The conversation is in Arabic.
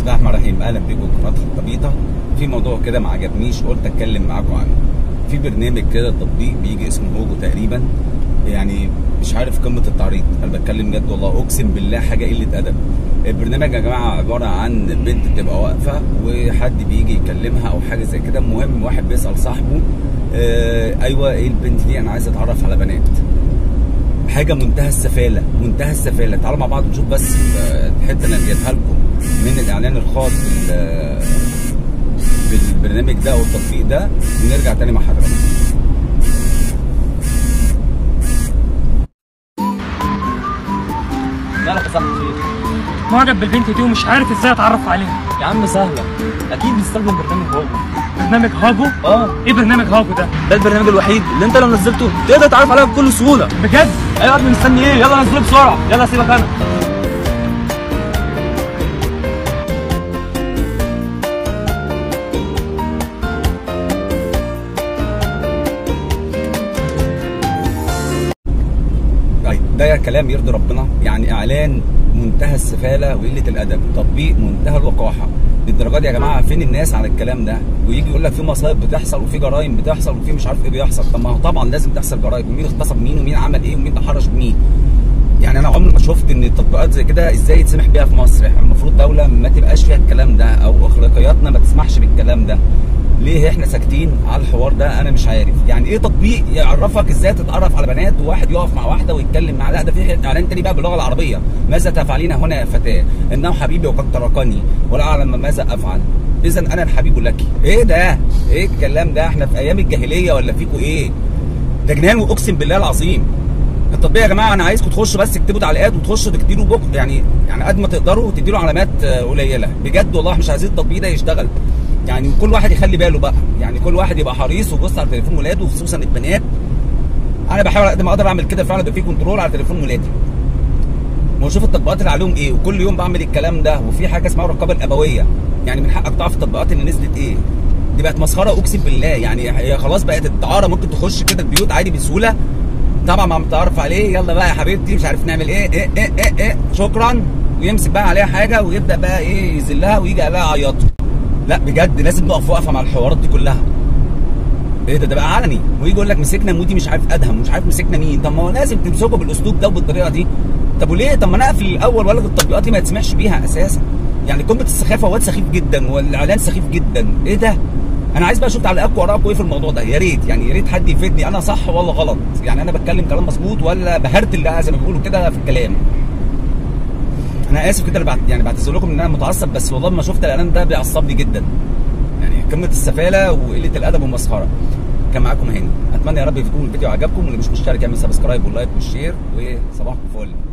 بسم الله الرحمن الرحيم. اهلا بيكم في قناه خطابيطه. في موضوع كده ما عجبنيش قلت اتكلم معاكم عنه. في برنامج كده تطبيق بيجي اسمه هوجو تقريبا، يعني مش عارف قمه التعريض، انا بتكلم جد والله اقسم بالله حاجه قله ادب. البرنامج يا جماعه عباره عن بنت بتبقى واقفه وحد بيجي يكلمها او حاجه زي كده. المهم واحد بيسال صاحبه ايوه ايه البنت دي، انا عايز اتعرف على بنات. حاجه منتهى السفاله منتهى السفاله. تعالوا مع بعض نشوف بس الحته اللي انا جايبها لكم من الاعلان الخاص بالبرنامج ده او التطبيق ده، ونرجع تاني مع حضراتكم. مالك يا صاحبي خير؟ معجب بالبنت دي ومش عارف ازاي اتعرف عليها. يا عم سهلة، أكيد بتستخدم برنامج هوجو. برنامج هاجو؟ ايه برنامج هاجو ده؟ ده البرنامج الوحيد اللي أنت لو نزلته تقدر تتعرف عليها بكل سهولة. بجد؟ أيوة يا ابني، مستني إيه؟ يلا نزله بسرعة، يلا سيبك أنا. ده كلام يرضي ربنا؟ يعني اعلان منتهى السفاله وقله الادب، تطبيق منتهى الوقاحه. للدرجه دي يا جماعه؟ فين الناس على الكلام ده؟ ويجي يقول لك في مصايب بتحصل وفي جرائم بتحصل وفي مش عارف ايه بيحصل. طب ما هو طبعا لازم تحصل جرائم، ومين اغتصب مين ومين عمل ايه ومين تحرش بمين. يعني انا عمري ما شفت ان التطبيقات زي كده ازاي يتسمح بيها في مصر. احنا المفروض دوله ما تبقاش فيها الكلام ده، او اخلاقياتنا ما تسمحش بالكلام ده. ليه احنا ساكتين على الحوار ده؟ انا مش عارف. يعني ايه تطبيق يعرفك ازاي تتعرف على بنات وواحد يقف مع واحده ويتكلم معاها؟ لا، ده في اعلان تاني بقى باللغه العربيه. ماذا تفعلين هنا يا فتاه؟ انه حبيبي وقد تركني ولا اعلم ماذا افعل، اذا انا الحبيب لك. ايه ده؟ ايه الكلام ده؟ احنا في ايام الجاهليه ولا فيكوا ايه؟ ده جنان واقسم بالله العظيم. التطبيق يا جماعه انا عايزكم تخشوا بس تكتبوا تعليقات وتخشوا تديله بكره، يعني قد ما تقدروا تديله علامات قليله بجد والله. مش عايزين التطبيق ده يشتغل. يعني كل واحد يخلي باله بقى، يعني كل واحد يبقى حريص ويبص على تليفون ولاده، وخصوصا البنات. انا بحاول قد ما اقدر اعمل كده فعلا، يبقى في كنترول على تليفون ولادي واشوف التطبيقات اللي عليهم ايه، وكل يوم بعمل الكلام ده. وفي حاجه اسمها الرقابه الابويه، يعني من حقك تعرف التطبيقات اللي نزلت ايه. دي بقت مسخره اقسم بالله. يعني هي خلاص بقت الدعاره، ممكن تخش كده البيوت عادي بسهوله. طبعا ما متعرف عليه، يلا بقى يا حبيبتي مش عارف نعمل ايه ايه شكرا، ويمسك بقى عليها حاجه ويبدا بقى ايه يذلها ويجي عليها يعيطوا. لا بجد لازم نقف وقفه مع الحوارات دي كلها. ايه ده بقى علني، ويجي يقول لك مسكنا مودي مش عارف ادهم مش عارف مسكنا مين. طب ما هو لازم تمسكه بالاسلوب ده وبالطريقه دي. طب وليه؟ طب ما انا اقفل الاول والغي التطبيقات دي ما يتسمعش بيها اساسا. يعني قمه السخافه، واد سخيف جدا والاعلان سخيف جدا. ايه ده؟ انا عايز بقى اشوف تعليقاتكم وراكم ايه في الموضوع ده، يا ريت. يعني يا ريت حد يفيدني، انا صح ولا غلط؟ يعني انا بتكلم كلام مظبوط ولا بهرتل زي ما بيقولوا كده في الكلام؟ انا اسف كده، يعني بعتذر لكم ان انا متعصب، بس والله ما شفت الاعلان ده بيعصبني جدا. يعني قمه السفاله وقله الادب والمسخره. كان معاكم هاني، اتمنى يا رب يكون الفيديو عجبكم، واللي مش مشترك يعمل سبسكرايب واللايك والشير، وصباحكم فل.